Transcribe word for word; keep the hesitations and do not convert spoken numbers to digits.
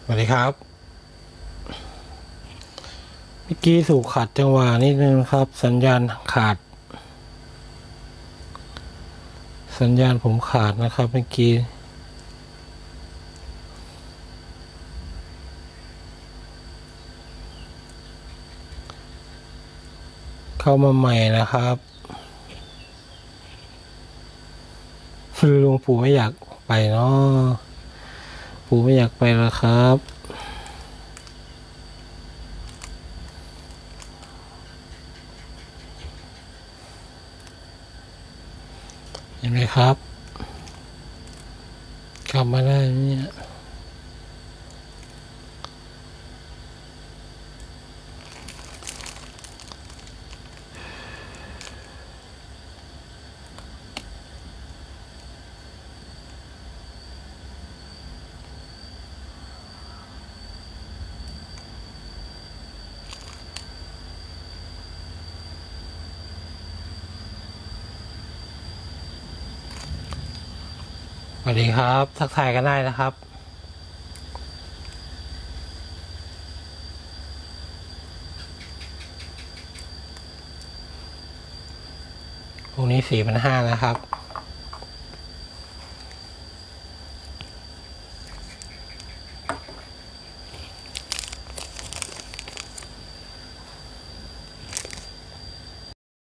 สวัสดีครับเมื่อกี้สู่ขัดจังหวะนิดนึงครับสัญญาณขาดสัญญาณผมขาดนะครับเมื่อกี้เข้ามาใหม่นะครับคือลุงปู่ไม่อยากไปเนาะปู่ไม่อยากไปแล้วครับเห็นไหมครับกลับมาได้เนี่ยสวัสดีครับทักทายกันได้นะครับพรุ่งนี้สี่พันห้านะครับ